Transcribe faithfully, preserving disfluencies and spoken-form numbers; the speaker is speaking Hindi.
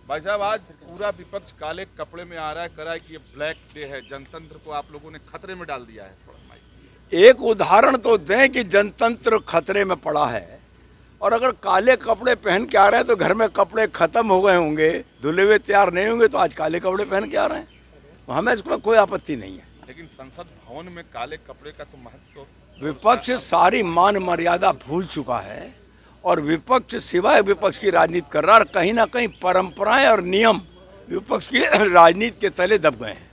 भाई साहब, आज पूरा विपक्ष काले कपड़े में आ रहा है, करा है कि ये ब्लैक डे है, जनतंत्र को आप लोगों ने खतरे में डाल दिया है। थोड़ा एक उदाहरण तो दें कि जनतंत्र खतरे में पड़ा है, और अगर काले कपड़े पहन के आ रहे हैं तो घर में कपड़े खत्म हो गए होंगे, धुले हुए तैयार नहीं होंगे, तो आज काले कपड़े पहन के आ रहे हैं, तो हमें इसमें कोई आपत्ति नहीं है। लेकिन संसद भवन में काले कपड़े का तो महत्व तो विपक्ष सारी मान मर्यादा भूल चुका है, और विपक्ष सिवाय विपक्ष की राजनीति कर रहा है, और कहीं ना कहीं परंपराएं और नियम विपक्ष की राजनीति के तले दब गए हैं।